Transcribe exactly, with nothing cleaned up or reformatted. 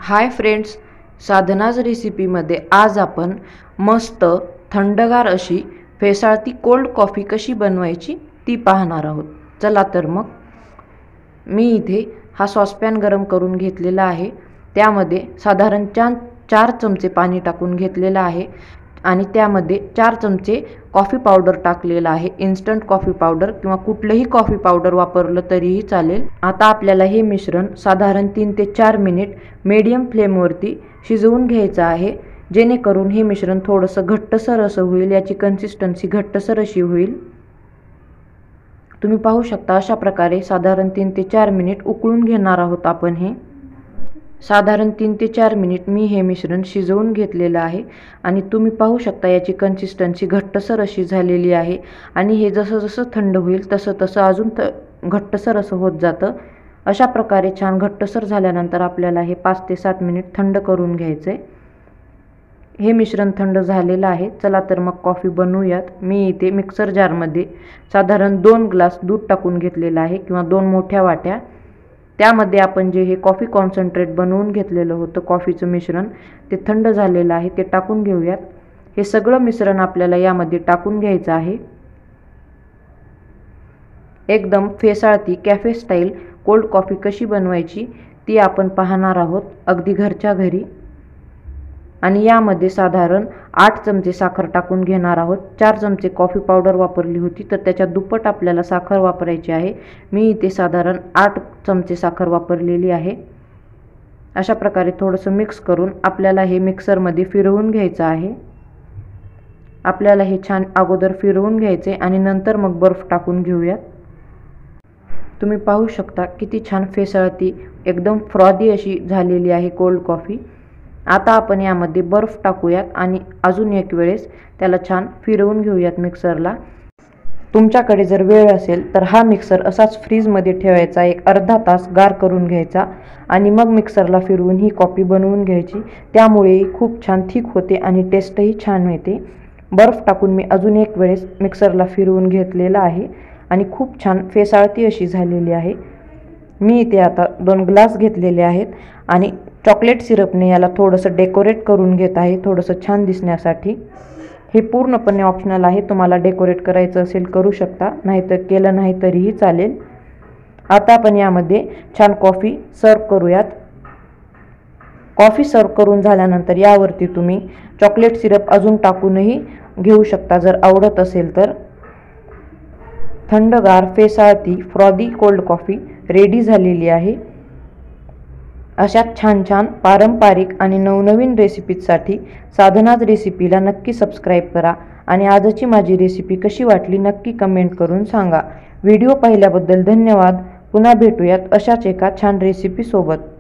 Hi friends, sadhanas रेसिपीमध्ये आज आपण मस्त थंडगार अशी फेसाळती कोल्ड कॉफी कशी बनवायची ती पाहणार आहोत। चला तर मग मी इथे हा सॉसपॅन गरम करून घेतलेला आहे। त्यामध्ये साधारण चार चार चमचे पाणी टाकून घेतलेला आहे आणि त्यामध्ये चार चमचे कॉफी पावडर टाकलेला आहे। इन्स्टंट कॉफी पावडर किंवा कुठलेही कॉफी पावडर वापरलं तरीही चालेल। आता आपल्याला हे मिश्रण साधारण तीन ते चार मिनिट मीडियम फ्लेमवरती शिजवून घ्यायचं आहे, जेणेकरून हे मिश्रण थोडंसं घट्टसर असं होईल, याची कन्सिस्टन्सी घट्टसर अशी होईल। तुम्ही पाहू शकता अशा प्रकारे साधारण तीन ते चार मिनिट उकळून घेणार आहोत आपण। हे साधारण तीन ते चार मिनिट मी हे मिश्रण शिजवून घेतलेलं आहे आणि तुम्ही पाहू शकता याची कन्सिस्टन्सी घट्टसर अशी झालेली आहे आणि हे जसं जसं थंड होईल तसं तसं अजून थ घट्टसर असं होत जातं। अशा प्रकारे छान घट्टसर झाल्यानंतर आपल्याला हे पाच ते सात मिनिट थंड करून घ्यायचं आहे। हे मिश्रण थंड झालेलं आहे। चला तर मग कॉफी बनवूयात। मी इथे मिक्सर जारमध्ये साधारण दोन ग्लास दूध टाकून घेतलेलं आहे किंवा दोन मोठ्या वाट्या। त्यामध्ये आपण जे हे कॉफी कॉन्सन्ट्रेट बनवून घेतलेलं होतं कॉफीचं मिश्रण ते थंड झालेलं आहे, ते टाकून घेऊयात। हे सगळं मिश्रण आपल्याला यामध्ये टाकून घ्यायचं आहे। एकदम फेसाळती कॅफे स्टाईल कोल्ड कॉफी कशी बनवायची ती आपण पाहणार आहोत, अगदी घरच्या घरी। आणि यामध्ये साधारण आठ चमचे साखर टाकून घेणार आहोत। चार चमचे कॉफी पावडर वापरली होती तर त्याच्या दुप्पट आपल्याला साखर वापरायची आहे। मी इथे साधारण आठ चमचे साखर वापरलेली आहे। अशा प्रकारे थोडंसं मिक्स करून आपल्याला हे मिक्सरमध्ये फिरवून घ्यायचं आहे। आपल्याला हे छान अगोदर फिरवून घ्यायचे आणि नंतर मग बर्फ टाकून घेऊयात। तुम्ही पाहू शकता किती छान फेसाळती एकदम फ्रॉदी अशी झालेली आहे कोल्ड कॉफी। आता आपण यामध्ये बर्फ टाकूयात आणि अजून एक वेळेस त्याला छान फिरवून घेऊयात मिक्सरला। तुमच्याकडे जर वेळ असेल तर हा मिक्सर असाच फ्रीजमध्ये ठेवायचा, एक अर्धा तास गार करून घ्यायचा आणि मग मिक्सरला फिरवून ही कॉफी बनवून घ्यायची। त्यामुळे खूप छान थिक होते आणि टेस्टही छान येते। बर्फ टाकून मी अजून एक वेळेस मिक्सरला फिरवून घेतलेला आहे आणि खूप छान फेसाळती अशी झालेली आहे। मी इथे आता दोन ग्लास घेतलेले आहेत आणि चॉकलेट सिरपने याला थोडंसं डेकोरेट करून घेत आहे, थोडंसं छान दिसण्यासाठी। हे पूर्णपणे ऑप्शनल आहे, तुम्हाला डेकोरेट करायचं असेल करू शकता, नाहीतर केलं नाही तरीही चालेल। आता आपण यामध्ये छान कॉफी सर्व करूयात। कॉफी सर्व करून झाल्यानंतर यावरती तुम्ही चॉकलेट सिरप अजून टाकूनही घेऊ शकता जर आवडत असेल तर। थंडगार फेसाळती फ्रॉदी कोल्ड कॉफी रेडी झालेली आहे। अशा छान छान पारंपरिक आणि नवनवीन रेसिपीजसाठी साधनाज रेसिपीला नक्की सबस्क्राईब करा आणि आजची माझी रेसिपी कशी वाटली नक्की कमेंट करून सांगा। व्हिडिओ पाहिल्याबद्दल धन्यवाद। पुन्हा भेटूयात अशाच एका छान रेसिपी सोबत।